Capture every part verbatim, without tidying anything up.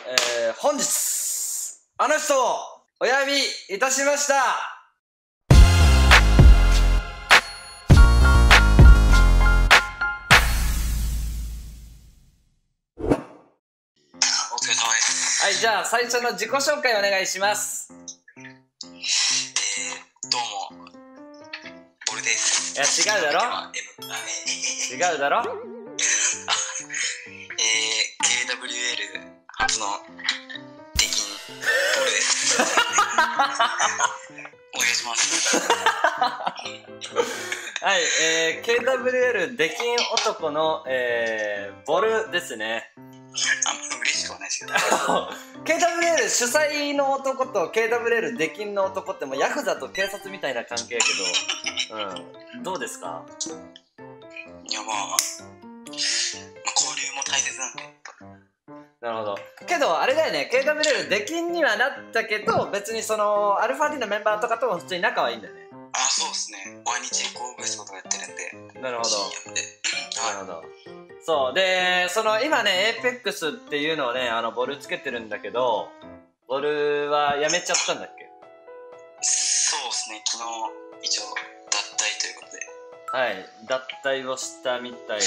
えー、本日あの人をお呼びいたしました。 お疲れ様です。 はい、じゃあ最初の自己紹介お願いします。 えー、どうもボルです。 いや違うだろ違うだろえー、ケーダブリューエル 初の出禁ボルですお願いしますはい、えー、ケーダブリューエル 出禁男の、えー、ボルですね。 あんま嬉しくはないですけどケーダブリューエル 主催の男と ケーダブリューエル 出禁の男ってもうヤクザと警察みたいな関係やけど、うん、どうですか？ いやまあ、まあ、交流も大切なんで。 なるほど。けどあれだよね、 ケーダブリューエル 出禁にはなったけど別にそのアルファ D のメンバーとかとも普通に仲はいいんだよね。 あ、そうですね。毎日レコーブスとかやってるんで。 なるほど深夜までなるほど。そうで、その今ね エーペックス っていうのをね、あのボルつけてるんだけど、ボルはやめちゃったんだっけ？ そうですね、昨日一応脱退ということで。 はい、脱退をしたみたいです。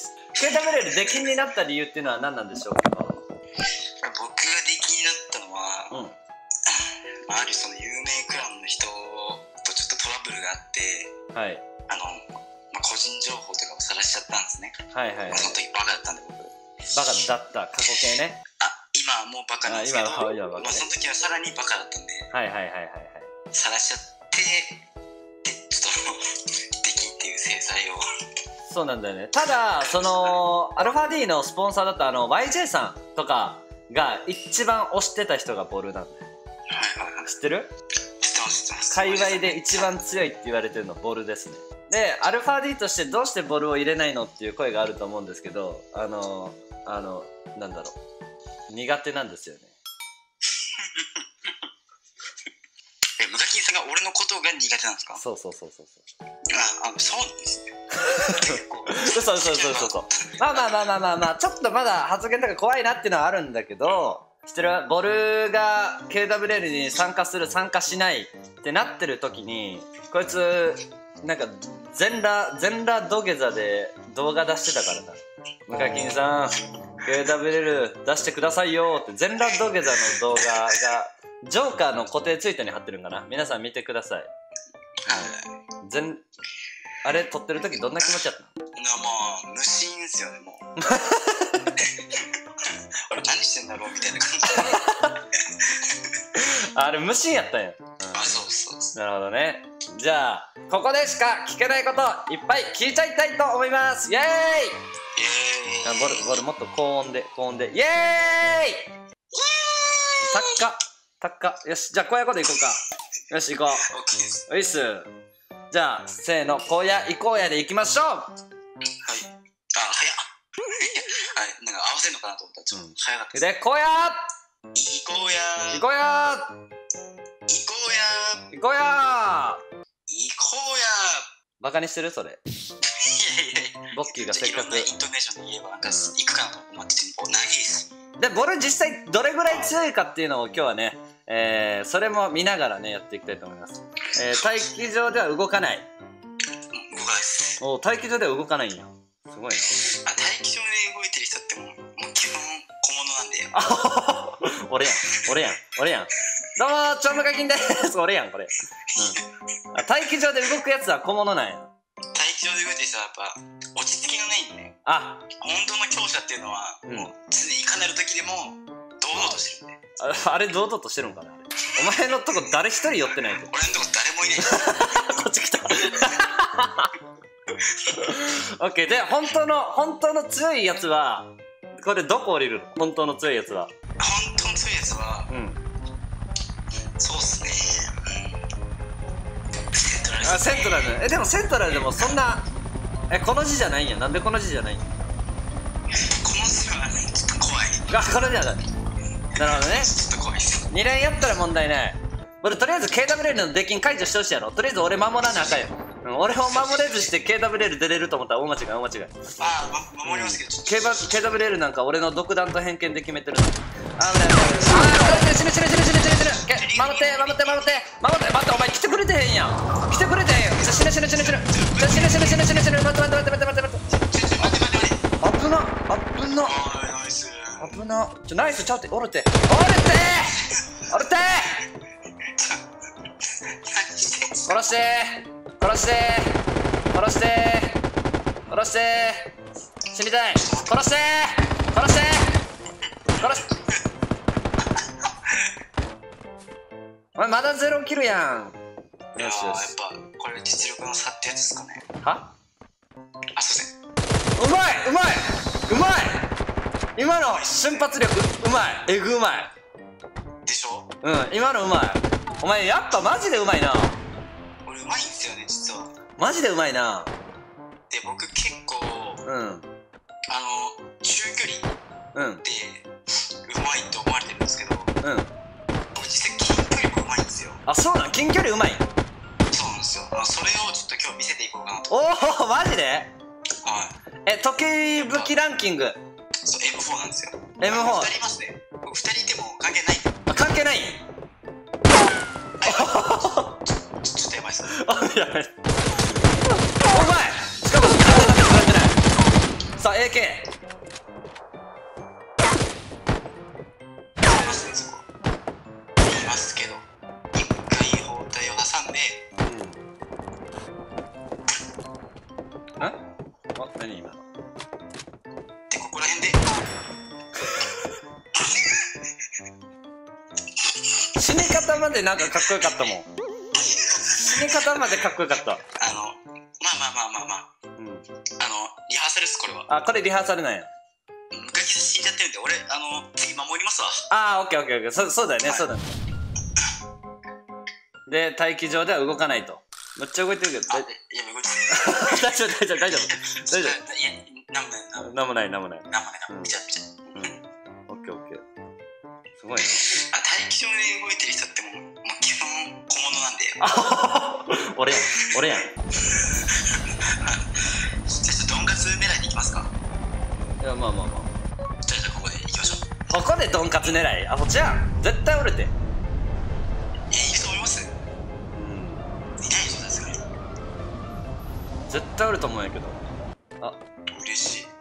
ケーダブリューエル 出禁になった理由っていうのは何なんでしょうか？ 僕が出禁になったのは、 うん、 まあ、あるその有名クランの人とちょっとトラブルがあって、 はい、 あの、まあ、個人情報とかを晒しちゃったんですね。 はいはいはい、 まあ、その時バカだったんで僕。 バカだった過去形ね。 あ、今はもうバカなんですけど、 あ、今はバカね。 まあ、その時はさらにバカだったんで、 はいはいはいはいはい、 晒しちゃってでちょっと出禁っていう制裁をそうなんだよね。ただそのアルファ D のスポンサーだったあの ワイジェイ さんとかが一番推してた人がボルなんだよ。 はいはいはい、 知ってる？ 知ってます知ってます。 界隈で一番強いって言われてるのボルですね。でアルファ D としてどうしてボルを入れないのっていう声があると思うんですけど、あのあのなんだろう、苦手なんですよねえ、ムカキンさんが俺のことが苦手なんですか？ そうそうそうそうそうあ、あの、そうなんですねそうそうそうそうそう。まあまあまあまあまあまあ、ちょっとまだ発言とか怖いなっていうのはあるんだけど、知ってる？ボルが ケーダブリューエル に参加する参加しないってなってる時に、こいつなんか全裸全裸土下座で動画出してたからな。ムカキンさん ケーダブリューエル 出してくださいよって全裸土下座の動画がジョーカーの固定ツイートに貼ってるんかな。皆さん見てください。はい、全あれ撮ってる時どんな気持ちやったの？ な、まあ無心ですよね、もう俺何してんだろうみたいな感じであれ無心やったんや、うん、 あ、そうそうそう。 なるほどね。じゃあここでしか聞けないこといっぱい聞いちゃいたいと思います。イエーイ。 イエーイ。 ボルボルもっと高音で高音でイエーイ。高っ高っ。よし、じゃあ荒野行動行こうか。よし行こう。 OK です。 おいっす。じゃあせーの、荒野行こうやで行きましょう。はい、 あ、早っはい、なんか合わせるのかなと思ったらちょっと早かったです。 で、荒野行こうや行こうや行こうや行こうや行こうや。 バカにしてるそれ。 いやいやいや、 ボッキーがせっかくいろんなイントネーションで言えばなんか行くかなと思ってて、お、長いです。 で、ボル実際どれぐらい強いかっていうのを今日はね、えー、それも見ながらねやっていきたいと思います。えー、待機場では動かない。 動かないです。 お、待機場では動かないんや。すごいな。 あ、待機場で動いてる人ってもう、もう基本小物なんで。 あ俺やん俺やん俺やん。どうもー、ちょんむかきんでーす。俺やんこれ。うん。あ、待機場で動くやつは小物なんや。 待機場で動いてる人はやっぱ落ち着きがないんでね。 あ、 本当の強者っていうのは、 うん、 もう常にいかなる時でも堂々としてるんで。 あ, あれ堂々としてるんかな。お前のとこ誰一人寄ってないぞ。 俺のとこ誰もいないこっち来たオッケー。で、本当の本当の強いやつはこれどこ降りるの？本当の強いやつは。 本当の強いやつは、うん、そうっすね、うん、セントラル、ね、 あ、セントラル。え、でもセントラルでもそんな、え、この字じゃないんや。なんでこの字じゃないんや。 この字はちょっと怖い。 あ、この字はない。なるほどね。 ちょっと怖いっす。 に連やったら問題ない。俺とりあえず ケーダブリューエル の出禁解除してほしいやろ。とりあえず俺守らなあかんよ。 うん、俺を守れずして ケーダブリューエル 出れると思ったら大間違い大間違い。 ああ、ま、守りますけど、ちょっとケーダブリューエル なんか俺の独断と偏見で決めてるの。あ危ない危ないああ死ぬ死ぬ死ぬ死ぬ死ぬ死ぬ死ぬ守って守って守って守って待ってお前来てくれてへんやん来てくれてへんやん死ぬ死ぬ死ぬ死ぬ死ぬ死ぬ死ぬ死ぬ死ぬ待って待って待って待って待って待って危な危なナイス危なちょナイスちゃうっておるっておるっておるって殺して殺して殺して殺して死にたい殺して殺して殺してお前まだゼロキルやん。 いやーやっぱこれ実力の差ってやつですかね。 はあ、すいません。 うまいうまいうまい今の瞬発力うまいえぐうまいでしょ。 うん今のうまいお前やっぱマジでうまいな俺うまいんですよね実は。 マジでうまいなで僕結構うんあの中距離うんでうまいと思われてるんですけど、 うん僕実際近距離もうまいんですよ。 あそうなん近距離うまいそうなんですよ。あそれをちょっと今日見せていこうかなと。 おおマジではい。 え得意武器ランキングそう エムフォー なんですよ。 エムフォーふたりいますね。僕ふたりいても関係ない。 あ関係ないはいちょちょっとやばいっすね。 あやばいお前しかも体だけ取れてないさあ エーケーいますねそこ。いますけど一回包帯を挟んでんあ何今のでここら辺で死に方までなんかかっこよかったもん死に方までかっこよかったあのまあまあまあまあまあうんあのリハーサルですこれは。 あこれリハーサルなんやムカキ死んじゃってるんで俺あの次守りますわ。 ああオッケーオッケーオッケーそそうだよね、はい、そうだねで待機場では動かないとめっちゃ動いてるけどあいや動いてる大丈夫大丈夫大丈夫大丈いやなんもないなんもない夫なんもないなんもないなんもないなんもない見ちゃう見ちゃう。 うんオッケーオッケーすごいねあ待機場で動いてる人ってもう、もう基本小物なんであ俺やん俺やんじゃあちょっとドンカツ狙いでいきますか。 いやまあまあまあじゃあじゃあここでいきましょう。 ここでドンカツ狙いアホちゃん絶対おるてえー、いると思います。 うんいないでしょさすがに。 絶対おると思うんやけどあ嬉しい。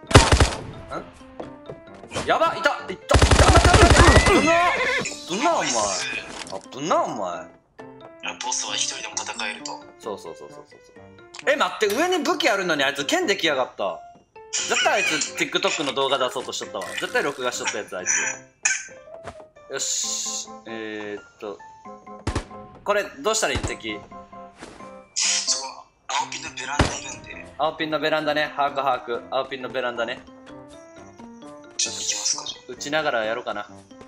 んやばいたいったいった危な危なお前危なお前ボスは一人でも戦えると。 そうそうそうそうそうえ待って上に武器あるのにあいつ剣できやがった絶対あいつ TikTok の動画出そうとしとったわ絶対録画しとったやつあいつよしえー、っとこれどうしたらいい敵そこ青ピンのベランダいるんで青ピンのベランダね把握把握青ピンのベランダねちょっと行きますか。じゃ打ちながらやろうかな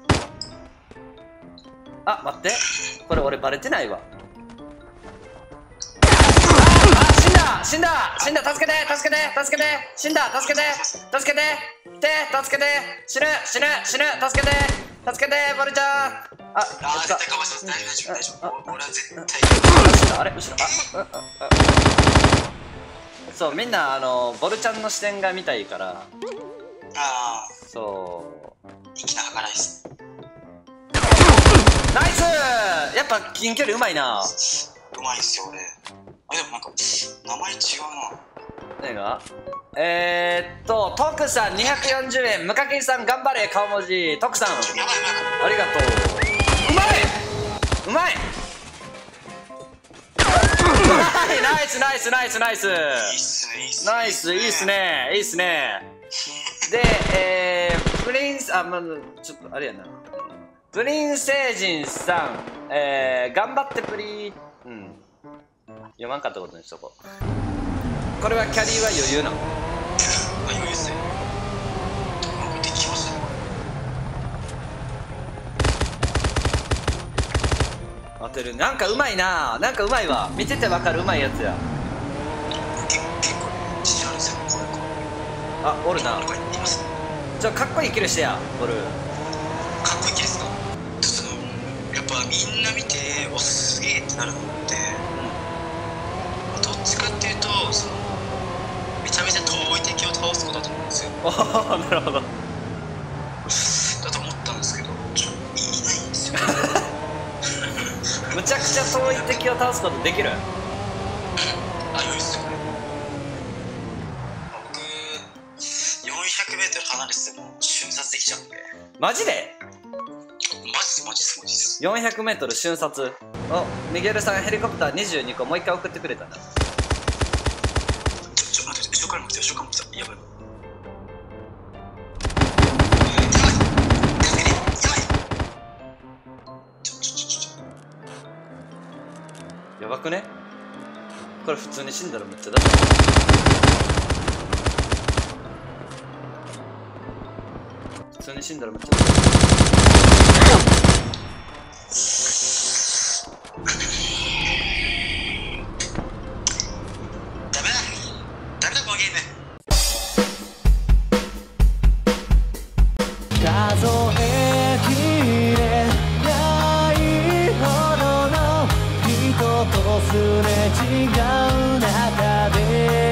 あ待ってこれ俺バレてないわあ死んだ死んだ死んだ助けて助けて助けて死んだ助けて助けてて助けて死ぬ死ぬ死ぬ助けて助けてボルちゃんあああ絶対かわします。大丈夫大丈夫大丈夫。俺は絶対あれ後ろあああそうみんなあのボルちゃんの視点が見たいからああそう粋な計らいっす。 ナイスやっぱ近距離うまいなうまいっすよ俺。あでもなんか名前違うな。 何がえー、っとトクさんにひゃくよんじゅうえんムカキンさん頑張れ顔文字トクさんやばいやばい。 ありがとううまいうまいナイスナイスナイスナイスいいっすねいいっすね。 ナイスいいっすねいいっすねでえー、プリンスあまあちょっとあれやなプリン星人さんえー、頑張ってプリうん読まんかったことにしとこうこれはキャリーは余裕なのあ余裕っすね。なんかできましたね当てるなんかうまいななんかうまいわ見ててわかるうまいやつや結構自信あるんですよこれこれ。 あおるなこれいますね。 じゃあかっこいいキルしてやボルかっこいいですか。ちょっとやっぱみんな見ておすげえってなるのってどっちかっおお、なるほど。 だと思ったんですけど、ちょっといないんですよ。 むちゃくちゃ遠い敵を倒すことできる。 あ、良いっすよね。僕、よんひゃくメートル離れてても瞬殺できちゃうんで。 マジでマジですマジですマジです。 よんひゃくメートル瞬殺。お、ミゲルさんヘリコプターにじゅうにこもう一回送ってくれたな。 ちょ、ちょ、待って、後ろからも来た、後ろからも来た。やばい。 やばくね？これ普通に死んだらめっちゃだ。普通に死んだらめっちゃだ。 ダメだダメだこのゲーム。 数えきれないほどの人とすれ違う中で